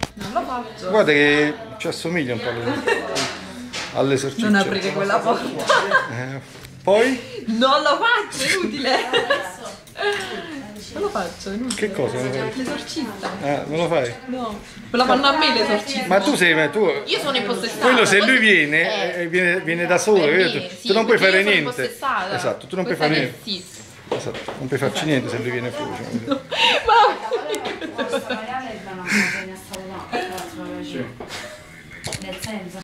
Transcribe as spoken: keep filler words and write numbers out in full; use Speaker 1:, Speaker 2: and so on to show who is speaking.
Speaker 1: Non lo faccio.
Speaker 2: Guarda che ci assomiglia un po' all'esorcizio.
Speaker 1: Non aprire quella porta.
Speaker 2: Eh, poi?
Speaker 1: Non lo faccio, è inutile. Non lo faccio, è inutile.
Speaker 2: Che cosa non fai?
Speaker 1: L'esorcista.
Speaker 2: Ah, non lo fai?
Speaker 1: No. Me la fanno a me l'esorcista.
Speaker 2: Ma tu sei, ma tu...
Speaker 1: Io sono impossessata.
Speaker 2: Quello se lui
Speaker 1: Così-
Speaker 2: viene,
Speaker 1: eh,
Speaker 2: eh, viene, viene da solo,
Speaker 1: per
Speaker 2: capito?
Speaker 1: me,
Speaker 2: tu,
Speaker 1: sì,
Speaker 2: tu non puoi
Speaker 1: perché
Speaker 2: fare
Speaker 1: io sono
Speaker 2: niente.
Speaker 1: impossessata.
Speaker 2: Esatto, tu non puoi
Speaker 1: Questa
Speaker 2: fare
Speaker 1: è
Speaker 2: niente.
Speaker 1: sis.
Speaker 2: Esatto, non puoi farci niente se lui viene fuori. Cioè.
Speaker 1: Ma...
Speaker 3: Nel senso